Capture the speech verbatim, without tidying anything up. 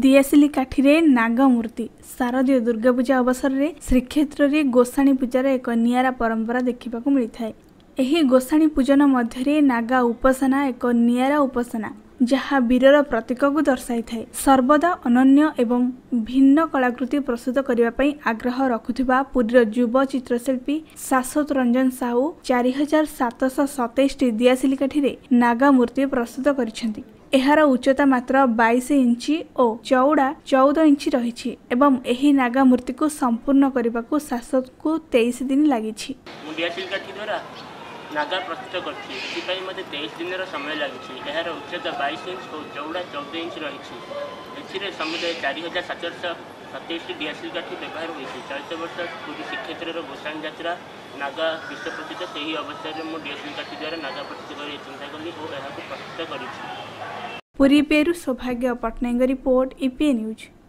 दियासिली काठीरे नागमूर्ति शारदीय दुर्गा पूजा अवसर में श्रीक्षेत्र में गोसाणी पूजार एक नियारा परंपरा देखा मिलता है। यही गोसाणी पूजन मध्य नागा उपासना एक नियारा उपासना जहाँ वीरर प्रतीक को दर्शाई थाए। सर्वदा अनन्य एवं भिन्न कलाकृति प्रस्तुत करने आग्रह रखुवा पुरीर युव चित्रशिल्पी शाश्वत रंजन साहू चार हजार सातश सतैश दियासिली काठीरे नागा मूर्ति प्रस्तुत कर एहार उच्चता मात्र बाईस इंची और चौड़ा चौदह इंची रही एवं एही नागा मूर्ति को संपूर्ण करने को शाश्वत को तेईस दिन लगी। नागा प्रस्तुत करते तेईस दिन समय लगी। यार उच्चता बाईस इंच और चौड़ा चौदह इंच रही। समुदाय चार हजार सातश सतैश दियासिली काठी व्यवहार होती। चलित वर्ष पुरी श्रीक्षेत्र गोसाणी यात्रा नागा विश्व प्रसिद्ध से ही अवसर में दियासिली काठी द्वारा नागा प्रस्तुत कर चिंता कली और प्रस्तुत कर। पुरी पेरु सौभाग्य पट्टनायक रिपोर्ट ईपीए न्यूज।